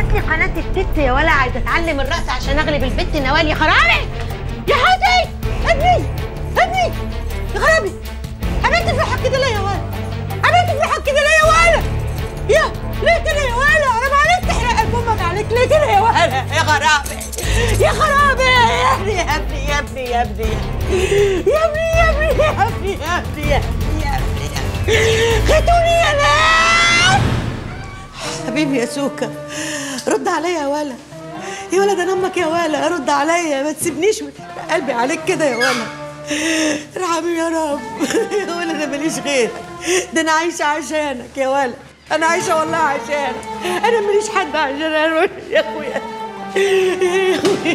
لي قناه الست يا ولا، عايزه اتعلم الرقص عشان اغلب البت نوال. يا خرابي يا حسين، ابني ابني يا خرابي. عملت في حق كده ليه يا ولا؟ عملت في حق كده ليه يا ولا؟ يا ليه كده يا ولا؟ حرام عليك تحرق قلب امك عليك ليه كده يا ولا؟ يا خرابي يا خرابي يا ابني يا ابني يا ابني يا ابني يا ابني يا ابني يا ابني يا ابني يا ابني يا ابني خدوني يا ناس. حبيبي يا سوكا رد عليا يا ولا. يا ولا ده امك يا ولا، رد عليا ما تسيبنيش قلبي عليك كده يا ولا. ارحمني يا رب يا ولا، انا ماليش غيرك، ده انا عايشه عشانك يا ولا، انا عايشه والله عشانك، انا ماليش حد عشان انا يا اخويا يا اخويا.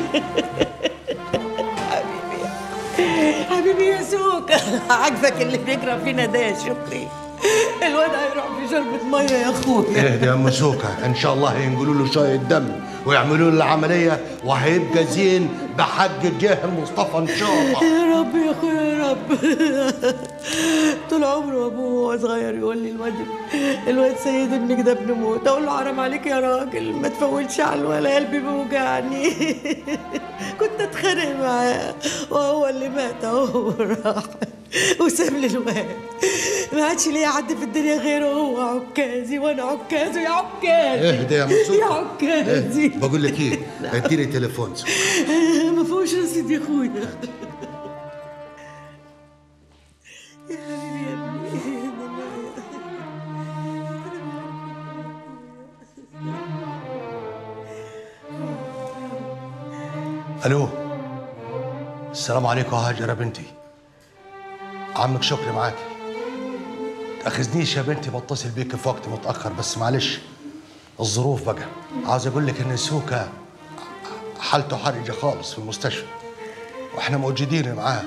حبيبي حبيبي يا سوكا، عاجبك اللي بيجرى فينا ده يا شكري؟ الواد هيروح في شربة ميه يا اخويا. اهدي يا ام سوكا، ان شاء الله هينقلوا له شويه دم ويعملوا له العمليه وهيبقى زين بحق جاه المصطفى ان شاء الله. يا رب يا اخويا يا رب. طول عمره ابوه وهو صغير يقول لي الواد سيد ابنك ده ابن موت، اقول له حرام عليك يا راجل ما تفولش على الولا، قلبي بيوجعني. كنت اتخانق معاه وهو اللي مات اهو راح وساب لي الواد، ما عادش ليا حد في الدنيا غيره، هو عكازي وانا عكازي يا عكازي. اهدي يا مسوكة يا عكازي. بقول لك ايه، اديني تليفون. ما فيهوش رصيد يا اخويا. يا حبيبي يا ابني. الو، السلام عليكم يا هاجر يا بنتي، عمك شكري معاكي. تاخذنيش يا بنتي، بتصل بيك في وقت متاخر، بس معلش الظروف بقى. عاوز اقول لك ان سوكا حالته حرجه خالص في المستشفى واحنا موجودين معاه.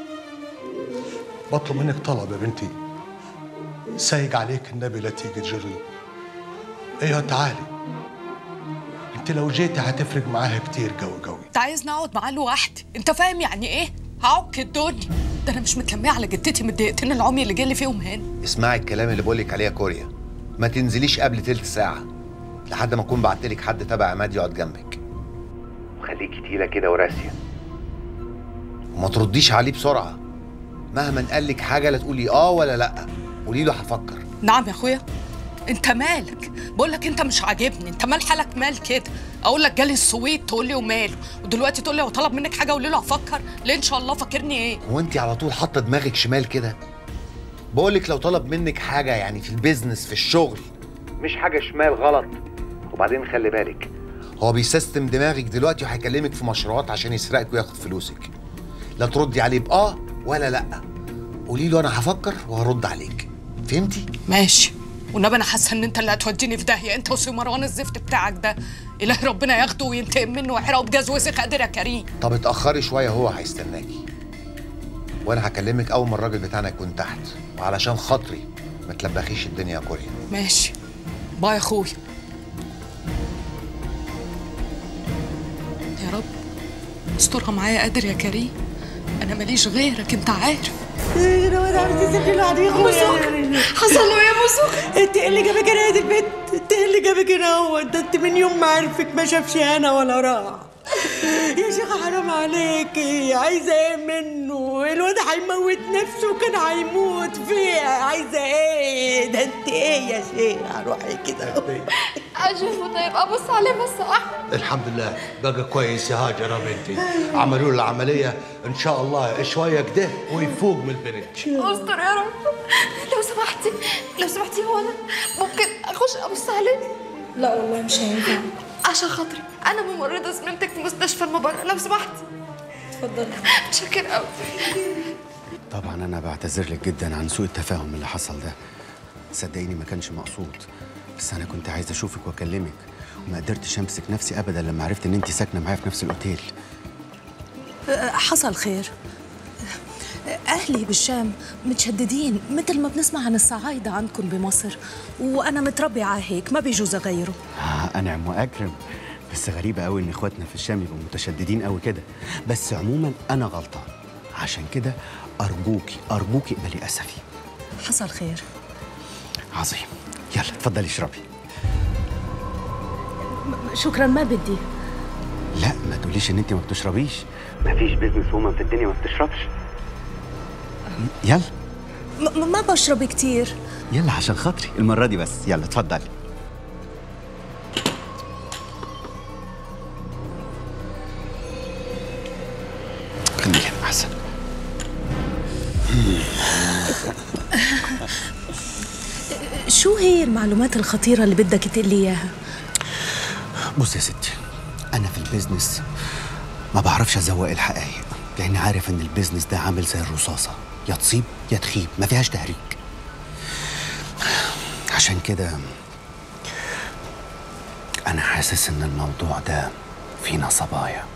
بطلب منك طلب يا بنتي، سايق عليك النبي لا تيجي تجري. ايوه تعالي، انت لو جيتي هتفرق معاها كتير قوي قوي. انت عايزني اقعد معاه لوحدي؟ انت فاهم يعني ايه؟ هعك الدنيا. ده انا مش متلميه على جدتي من الدقيقتين العمي اللي جالي فيهم هنا. اسمعي الكلام اللي بقولك عليه يا كوريا، ما تنزليش قبل تلت ساعة لحد ما اكون بعتلك حد تبع عماد يقعد جنبك، وخليكي تقيلة كده وراسية وما ترديش عليه بسرعة. مهما قالك حاجة لا تقولي اه ولا لا، قولي له هفكر. نعم يا اخويا. انت مالك؟ بقول لك انت مش عاجبني، انت مال حالك مال كده؟ اقول لك جالي السويت تقول لي وماله، ودلوقتي تقول لي هو طلب منك حاجه قولي له هفكر. ليه ان شاء الله فاكرني ايه؟ هو انت على طول حاطه دماغك شمال كده؟ بقول لك لو طلب منك حاجه يعني في البيزنس في الشغل مش حاجه شمال غلط. وبعدين خلي بالك هو بيسيستم دماغك دلوقتي وهيكلمك في مشروعات عشان يسرقك وياخد فلوسك. لا تردي عليه باه ولا لا، قولي له انا هفكر وهرد عليك. فهمتي؟ ماشي. والنبي انا حاسه ان انت اللي هتوديني في داهيه، انت وسمروان الزفت بتاعك ده. الهي ربنا ياخده وينتقم منه ويحرقه بجاز وسخ. قادر يا كريم. طب اتاخري شويه، هو هيستناكي وانا هكلمك اول ما الراجل بتاعنا يكون تحت، وعلشان خاطري ما تلبخيش الدنيا يا كوريا. ماشي. باي يا اخويا. يا رب استرها معايا قادر يا كريم، انا ماليش غيرك انت عارف. يا واد عاوز تسيبني لوحدي يا اخويا. حصل له ايه يا مسوخ؟ انت ايه اللي جابك هنا يا دي البيت؟ انت ايه اللي جابك هنا؟ هو انت من يوم ما عرفك ما شافش هنا ولا راح. يا شيخة حرام عليكي، عايزة ايه منه؟ الواد هيموت نفسه وكان هيموت فيها، عايزة ايه؟ ده انت ايه يا شيخة؟ روحي كده. اشوفه طيب، ابص عليه بس واحد. الحمد لله بقى كويس يا هاجر يا بنتي، عملوا له العمليه ان شاء الله شويه كده ويفوق من البنت. استر يا رب. لو سمحتي هو انا ممكن اخش ابص عليه؟ لا والله مش هينفع. عشان خاطري انا ممرضه زميلتك في مستشفى المبرة، لو سمحتي. اتفضلي. متشكر قوي. طبعا انا بعتذر لك جدا عن سوء التفاهم اللي حصل ده، صدقيني ما كانش مقصود، بس انا كنت عايز اشوفك واكلمك وما قدرتش امسك نفسي ابدا لما عرفت ان انت ساكنه معايا في نفس الاوتيل. حصل خير. اهلي بالشام متشددين مثل ما بنسمع عن الصعايده عندكم بمصر، وانا متربيه على هيك ما بيجوز اغيره. انعم واكرم، بس غريبه قوي ان اخواتنا في الشام يبقوا متشددين قوي كده، بس عموما انا غلطان، عشان كده ارجوكي اقبلي اسفي. حصل خير. عظيم. يلا اتفضلي اشربي. شكرا ما بدي. لا ما تقوليش ان انت ما بتشربيش. مفيش بيزنس وومن في الدنيا ما بتشربش. يلا. ما بشرب كتير. يلا عشان خاطري المرة دي بس، يلا اتفضلي. خليك هنا أحسن. شو هي المعلومات الخطيرة اللي بدك تقلي إياها؟ بص يا ستي، أنا في البيزنس ما بعرفش أزوق الحقائق، لأني عارف إن البيزنس ده عامل زي الرصاصة، يا تصيب يا تخيب، ما فيهاش تهريج. عشان كده أنا حاسس إن الموضوع ده فيه نصبايا.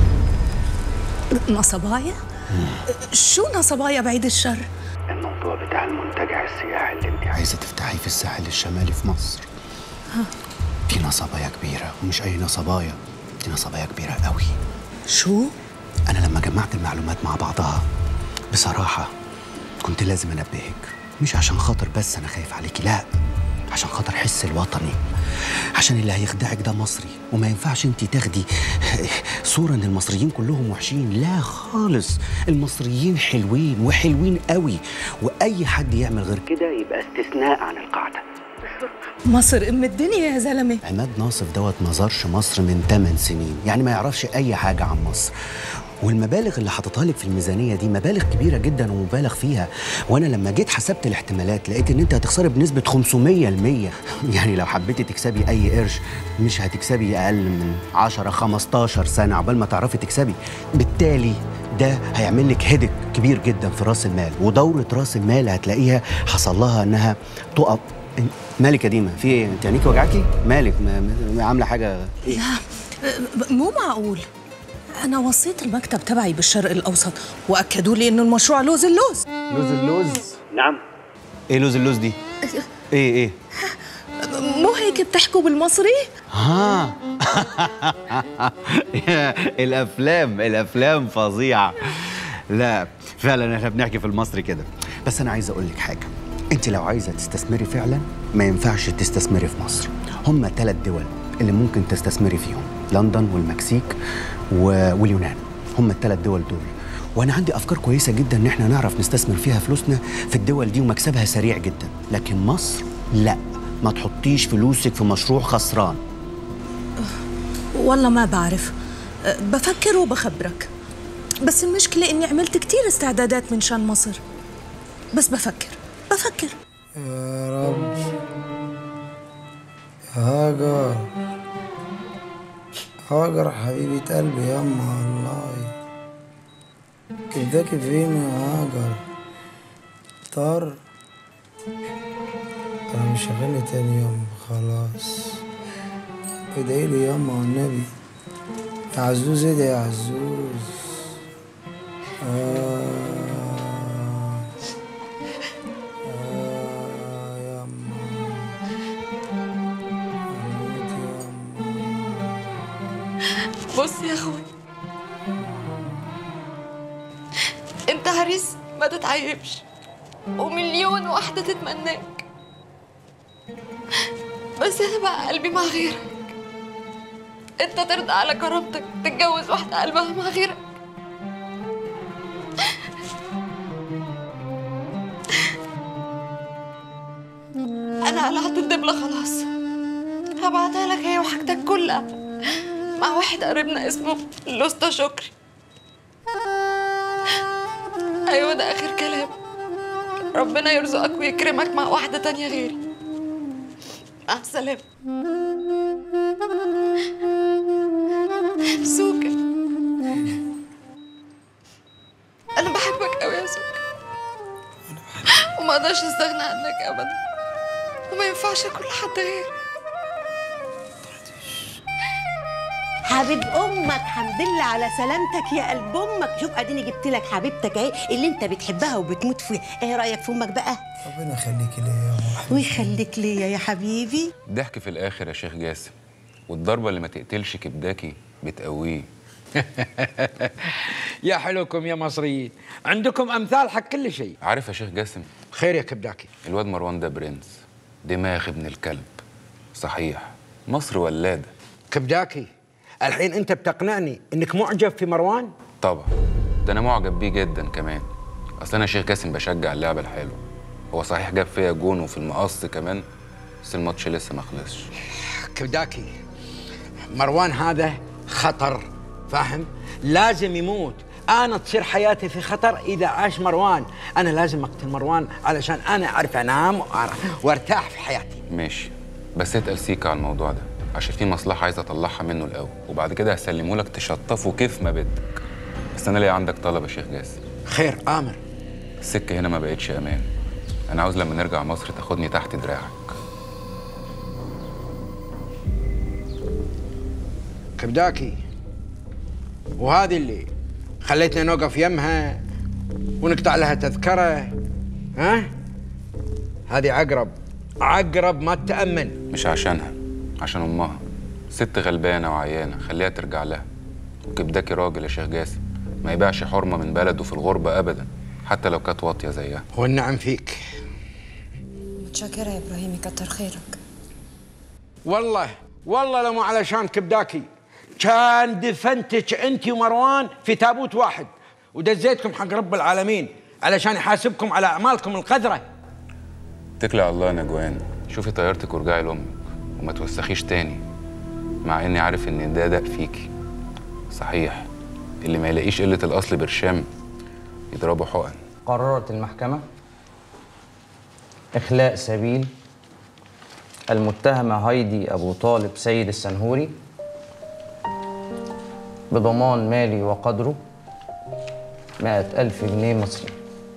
نصبايا؟ شو نصبايا بعيد الشر؟ الموضوع بتاع المنتجع السياحي اللي انت عايزة تفتحيه في الساحل الشمالي في مصر. في نصبايا كبيرة، ومش أي نصبايا، دي نصبايا كبيرة قوي. شو؟ أنا لما جمعت المعلومات مع بعضها بصراحة كنت لازم أنبهك، مش عشان خاطر بس أنا خايف عليكي، لا، عشان خاطر حس الوطني، عشان اللي هيخدعك ده مصري، وما ينفعش انت تاخدي صورة ان المصريين كلهم وحشين، لا خالص، المصريين حلوين وحلوين قوي، واي حد يعمل غير كده يبقى استثناء عن القاعدة. مصر ام الدنيا يا زلمة. عماد ناصف دوت ما زارش مصر من 8 سنين، يعني ما يعرفش اي حاجة عن مصر. والمبالغ اللي حاططها لك في الميزانيه دي مبالغ كبيره جدا ومبالغ فيها، وانا لما جيت حسبت الاحتمالات لقيت ان انت هتخسري بنسبه 500%. يعني لو حبيتي تكسبي اي قرش مش هتكسبي اقل من 10 15 سنه عقبال ما تعرفي تكسبي. بالتالي ده هيعمل لك هيدك كبير جدا في راس المال، ودوره راس المال هتلاقيها حصل لها انها تقف. مالك يا ديما؟ في ايه؟ انت عينيكي وجعاكي؟ مالك؟ عامله حاجه ايه؟ لا مو معقول. أنا وصيت المكتب تبعي بالشرق الأوسط وأكدوا لي إنه المشروع لوز اللوز. لوز اللوز؟ نعم. إيه لوز اللوز دي؟ إيه؟ مو هيك بتحكوا بالمصري؟ ها الأفلام فظيعة. لا فعلا إحنا بنحكي في المصري كده. بس أنا عايز أقول لك حاجة، أنت لو عايزة تستثمري فعلا ما ينفعش تستثمري في مصر. هم 3 دول اللي ممكن تستثمري فيهم، لندن والمكسيك واليونان، هم ال3 دول دول. وانا عندي افكار كويسه جدا ان احنا نعرف نستثمر فيها فلوسنا في الدول دي ومكسبها سريع جدا، لكن مصر لا، ما تحطيش فلوسك في مشروع خسران. والله ما بعرف، بفكر وبخبرك، بس المشكله اني عملت كتير استعدادات من شان مصر، بس بفكر يا رب. يا هاجر حبيبة قلبي ياما، والله كبداكي فين يا هاجر؟ طار. انا مش هغني تاني ياما، خلاص. ادعيلي ياما والنبي. يا عزوز ادعي يا عزوز. بص يا اخوي، انت عريس ما تتعيبش، ومليون واحدة تتمناك، بس انا بقى قلبي مع غيرك. انت ترضى على كرامتك تتجوز واحدة قلبها مع غيرك؟ انا قلعت الدبلة خلاص، هبعتها لك هي وحاجتك كلها مع واحد قريبنا اسمه الأسطى شكري. أيوة ده آخر كلام، ربنا يرزقك ويكرمك مع واحدة تانية غيري. مع السلامة. سوكا، أنا بحبك أوي يا سوكا، وما أقدرش أستغنى عنك أبدا، وما ينفعش أكون لحد غيرك. حبيب امك، حمد لله على سلامتك يا قلب امك. شوف اديني جبت لك حبيبتك اهي اللي انت بتحبها وبتموت فيها. ايه رايك في امك بقى؟ ربنا يخليكي ليا يا ام. ويخليك ليا يا حبيبي. ضحك في الاخر يا شيخ جاسم، والضربه اللي ما تقتلش كبداكي بتقويه. يا حلوكم يا مصريين، عندكم امثال حق كل شيء. عارف يا شيخ جاسم، خير يا كبداكي، الواد مروان ده برنس، دماغ ابن الكلب. صحيح مصر ولاده، كبداكي، الحين انت بتقنعني انك معجب في مروان؟ طبعا، ده انا معجب بيه جدا كمان. اصل انا شيخ جاسم بشجع اللعبه الحلوه. هو صحيح جاب فيا جون وفي المقص كمان، بس الماتش لسه ما خلصش. كبداكي، مروان هذا خطر، فاهم؟ لازم يموت. انا تصير حياتي في خطر اذا عاش مروان. انا لازم اقتل مروان علشان انا اعرف انام وارتاح في حياتي. ماشي، بس اتقل سيكا على الموضوع ده، عشان في مصلحه عايز اطلعها منه الاول، وبعد كده هسلمه لك تشطفه كيف ما بدك. بس انا ليا عندك طلب يا شيخ جاسم. خير، امر. السكه هنا ما بقتش امان. انا عاوز لما نرجع مصر تاخدني تحت دراعك. كبداكي، وهذه اللي خليتنا نوقف يمها ونقطع لها تذكرة، ها؟ هذه عقرب ما تتأمن. مش عشانها، عشان امها. ست غلبانه وعيانه، خليها ترجع لها. وكبداكي راجل يا شيخ جاسم، ما يبيعش حرمه من بلده في الغربه ابدا، حتى لو كانت واطيه زيها. والنعم فيك. متشكرة يا ابراهيم، كتر خيرك. والله لو مو علشان كبداكي كان دفنتك انت ومروان في تابوت واحد ودزيتكم حق رب العالمين علشان يحاسبكم على اعمالكم القذره. اتكلي على الله يا نجوان، شوفي طيارتك وارجعي لامك وما توسخيش تاني، مع اني عارف ان ده دق فيكي. صحيح، اللي ما يلاقيش قله الاصل برشام يضربه حقن. قررت المحكمه اخلاء سبيل المتهمه هايدي ابو طالب سيد السنهوري بضمان مالي وقدره 100,000 جنيه مصري،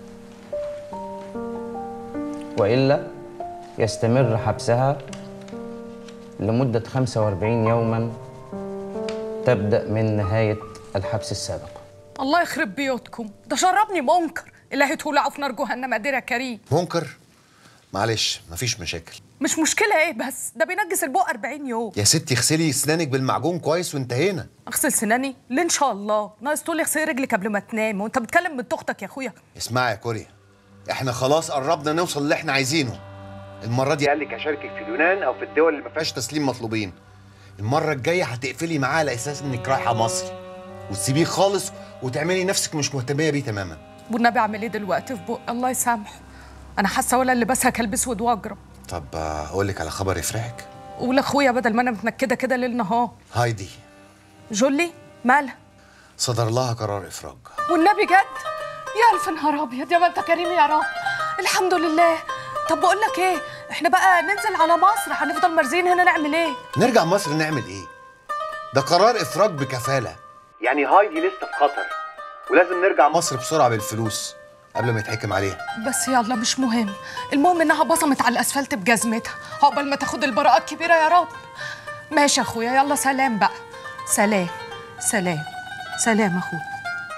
وإلا يستمر حبسها لمدة 45 يوماً تبدأ من نهاية الحبس السابق. الله يخرب بيوتكم، ده شربني منكر. إلهي تولعوا في نار جهنم قادر يا كريم. منكر؟ معلش مفيش مشاكل. مش مشكلة ايه بس؟ ده بينجس البق 40 يوم. يا ستي اغسلي اسنانك بالمعجون كويس وانتهينا. اغسل سناني؟ ليه ان شاء الله؟ ناقص تقول لي اغسلي رجلك قبل ما تنام، وانت بتكلم بنت اختك يا اخويا. اسمعي يا كوريا، احنا خلاص قربنا نوصل اللي احنا عايزينه. المرة دي قال لك هشاركك في اليونان او في الدول اللي ما فيهاش تسليم مطلوبين. المرة الجاية هتقفلي معاه على اساس انك رايحة مصر وتسيبيه خالص وتعملي نفسك مش مهتمية بيه تماما. والنبي اعمل ايه دلوقتي في بق؟ الله يسامحه. انا حاسه ولا اللي بسها كلب اسود واجرب. طب اقول لك على خبر يفرحك. قول اخويا بدل ما انا متنكده كده ليل نهار. هايدي جولي مالها؟ صدر لها قرار افراج. والنبي جد؟ يا الف نهار ابيض، يا ما انت كريم يا رب. الحمد لله. طب بقول لك ايه، احنا بقى ننزل على مصر؟ هنفضل مرزين هنا نعمل ايه؟ نرجع مصر نعمل ايه؟ ده قرار افراج بكفاله. يعني هايدي لسه في خطر ولازم نرجع مصر بسرعه بالفلوس قبل ما يتحكم عليها. بس يلا مش مهم، المهم انها بصمت على الاسفلت بجزمتها عقبال ما تاخد البراءه الكبيره يا رب. ماشي يا اخويا، يلا سلام بقى. سلام سلام سلام اخويا.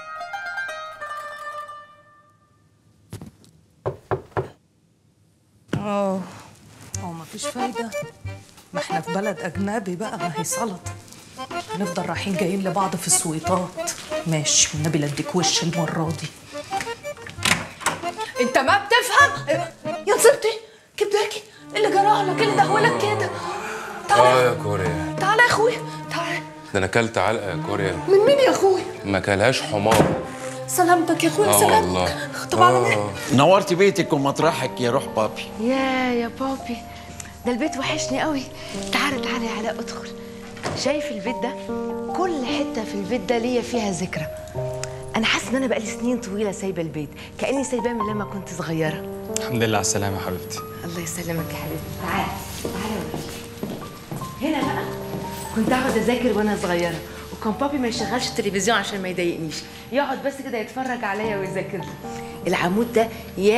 مفيش فايده، ما احنا في بلد اجنبي بقى، ما هي سلطه. هنفضل رايحين جايين لبعض في السويطات. ماشي، والنبي لا اديك وش المره دي. انت ما بتفهم يا نصيبتي كبداكي، اللي جرالك اللي دهولك كده؟ تعالى يا كوريا، تعالى يا اخويا تعالى. ده انا اكلت علقه يا كوريا. من مين يا اخويا؟ ما كلهاش حمار. سلامتك يا اخويا. سلامتك والله. طب على مين؟ نورتي بيتك ومطرحك يا روح بابي. يا بابي، ده البيت وحشني قوي. تعالى تعالى يا علاء ادخل. شايف البيت ده؟ كل حته في البيت ده ليا فيها ذكرى. انا حاسه ان انا بقالي سنين طويله سايبه البيت، كاني سايباه من لما كنت صغيره. الحمد لله على السلامه يا حبيبتي. الله يسلمك يا حبيبتي. تعالى تعالى يا ولد. هنا بقى كنت اقعد اذاكر وانا صغيره، وكان بابي ما يشغلش التلفزيون عشان ما يضايقنيش، يقعد بس كده يتفرج عليا ويذاكر لي. العمود ده يا